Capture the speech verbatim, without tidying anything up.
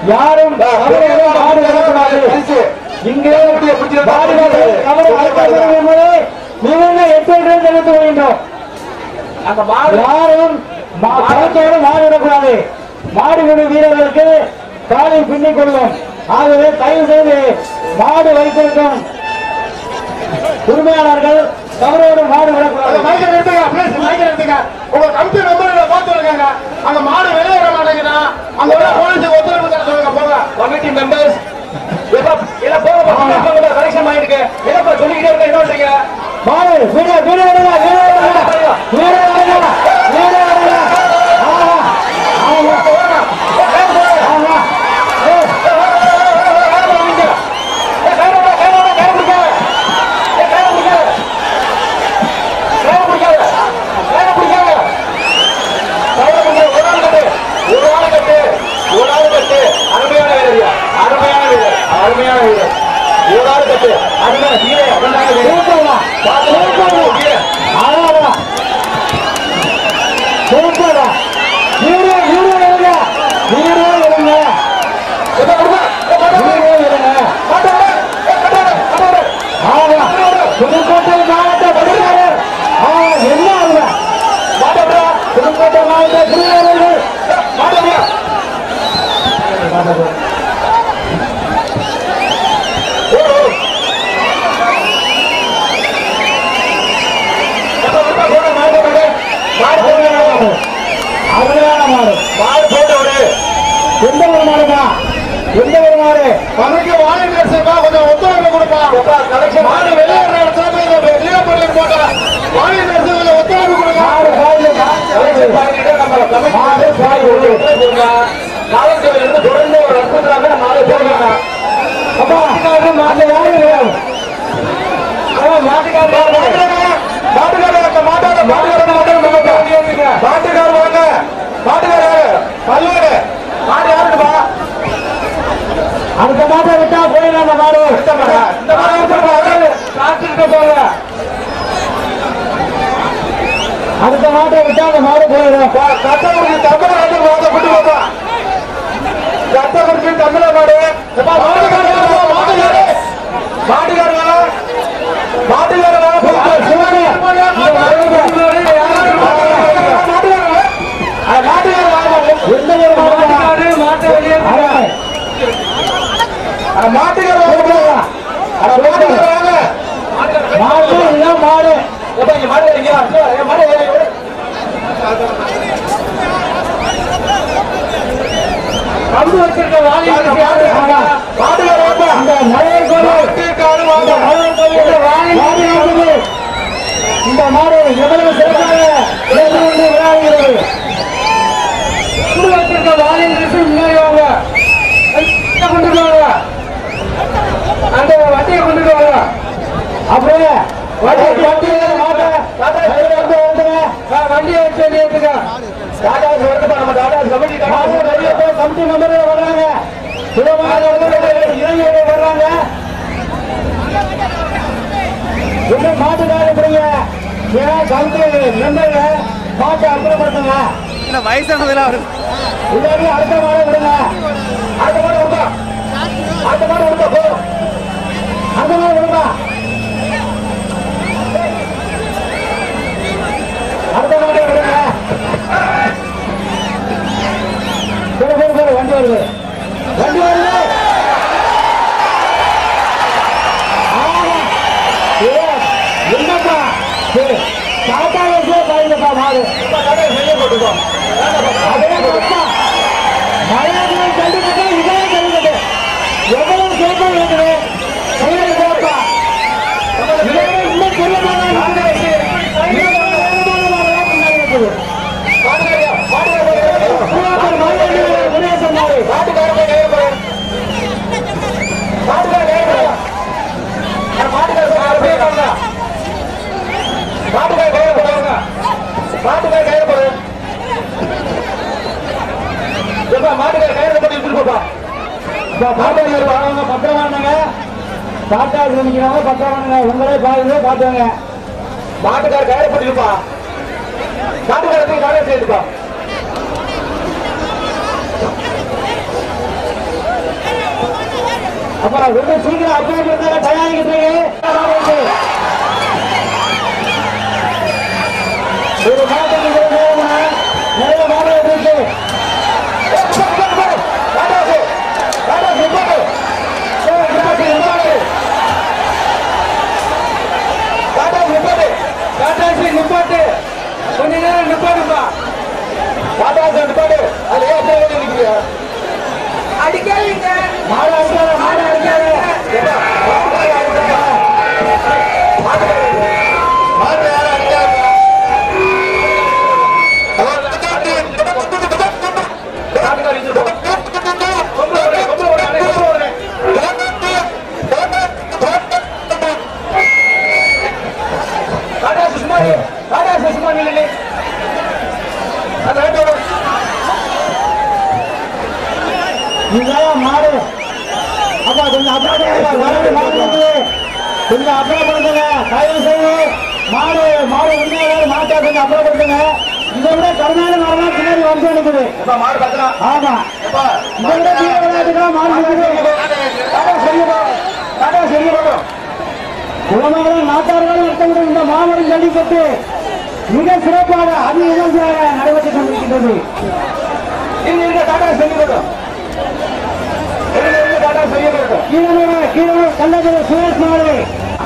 யாரும் இங்கே எட்டு தெரிவித்து வேண்டும். யாரும் பழத்தோடு மாறிவிடக்கூடாது. மாடுபிடி வீரர்களுக்கு காலை பின்னிக் கொள்ளும். ஆகவே தயவு செய்து மாடு வைத்திருக்கும் உரிமையாளர்கள் தவறோடு மாடு விடக்கூடாது. உங்க கம்பி நம்பர் பார்த்து இருக்காங்க. அங்க மாடு வெளியேற மாட்டேங்குதா? அங்க போலீஸ் ஒத்துழைப்பு தர சொல்லுங்க. போங்க கமிட்டி மெம்பர்ஸ் கலெக்ஷன் ஆயிருக்கு. என்னப்பா சொல்லிக்கிட்டே இருக்க என்ன பண்றீங்க? மாடு வீடியோ வீடியோ எடுங்க வீடியோ எடுங்க வீடியோ எடுங்க வீடியோ எடுங்க. புதுக்கோட்டை மாவட்ட பணியாளர் என்ன புதுக்கோட்டை மாவட்ட பணியாளர்கள் அருமையான மாடு. மாடு போட்டவரு எந்த ஒரு மாடுமா? எந்த ஒரு மாடு? நமக்கு வாங்கி கொஞ்சம் ஒத்துழைப்பு கொடுப்பா. கலெக்ஷன் மாடு வெளியேற வெளியே பண்ணி போட்டா வாங்கி கொஞ்சம் ஒத்துழைப்பு கொடுங்க. காவல்துறையிலிருந்து தொடர்ந்து ஒரு ரத்தத்திலாக நாலு போடுறாங்க. அப்பா மாட்டு யாரு மாட்டுக்காரர் மாட்டுக்காரர் மாட்டாத மாட்டுக்காரர் மாட்டுக்காரர் வாங்க. மாட்டுக்காரர் பல்வேறு மாடு யாருப்பா? அடுத்த மாட்டை விட்டா போயிடலாம். அந்த மாடு இந்த மாடு காத்துட்டு போங்க. அடுத்த மாட்டை விட்டா அந்த மாடு போயிடும். கட்டக்குறிச்சி தமிழ் நாட்டு மாட்டை விட்டு போப்பா. கட்டக்குறிச்சி தமிழ மாடு மாட்டுக்காரர் மாட்டுக்காரர் மாட்டுக்காரர் கம்பு வச்சிருக்க வாலி இந்த மாடு எவ்வளவு சிறப்பாக விளையாடுகிறது. வச்சிருக்க வாலி முன்னாடி வாங்க. கொண்டு வாங்க. அந்த வண்டியை கொண்டு வாங்க. அப்படியே வண்டியை வச்சு ஏற்றுக்க. கமிட்டி மெம்பர்கள் வர்றாங்க. இளைஞர்கள் வர்றாங்க. இன்னும் மாட்டுக்காரர் பிடிங்க. கமிட்டி மெம்பர்கள் மாட்டை அப்புறப்படுத்துங்க. வயசானதெல்லாம் வருது. இல்லாட்டி அடுத்த மாடு விடுங்க. அடுத்த மாடு விடுப்பா. அடுத்த மாடு விடுப்பா. போ அந்த மாடு விடுங்க. அடுத்த மாடு விடுங்க. சரி சரி சரி வண்டி வருது. வண்டி வருது. என்னப்பா சரி டாட்டா வச்சு பாருங்கப்பா மாடு வெளியே போட்டுக்கோ. அதே மழையாளர்கள் கண்டுக்கிட்டு இதே கண்டுக்கிட்டு எவ்வளவு கேட்போம் இருக்குது. இன்னும் மாட்டுக்கார கையில போடு. மாட்டுக்கார கையில போட்டு எடுத்துட்டு போப்பா. பத்திரமானுங்க டாட்டா நினைக்கிறாங்க. பத்திரமானுங்க உங்களே பாருங்க பாத்துவாங்க. மாட்டுக்கார கையில போட்டு இருப்பா. மாட்டுக்காரத்துக்கு நானே சேர்த்துப்பா. அப்ப ரொம்ப சீக்கிரம் அப்படி இருந்தாங்க தயாரிக்கிறது ஒரு மாதத்துக்கு நிறைய மாதம் இருக்கு. நிப்பாட்டு கொஞ்ச நேரம் நிப்பாட்டுப்பா. அடிக்காதீங்க மாடு அடிக்காத மாடு அடிக்காத மாடு யாரும் அடிக்காத மாடு அப்பா கொஞ்சம் அப்புறம் கொஞ்சம் அப்புறப்படுத்துங்க. தயவு செய்து மாடு மாடு உண்மையாக மாட்டா கொஞ்சம் அப்புறப்படுத்துங்க. இதை விட கருணாநிதி மாடலாம் பின்னாடி வந்து அனுப்புது. ஆமா இதை விட தீர விளையாட்டுக்கெல்லாம் மாடு செய்யப்படும். குளமங்கலம் நாட்டார்களும் நடத்தப்படும் இந்த மாபெரும் ஜல்லிக்கட்டு மிக சிறப்பாக அதி விமர்சையாக நடைபெற்றுக் கொண்டிருக்கின்றது. இந்த டாடா செய்யப்படும். கீழே கள்ளக்குடி சுரேஷ் மாடு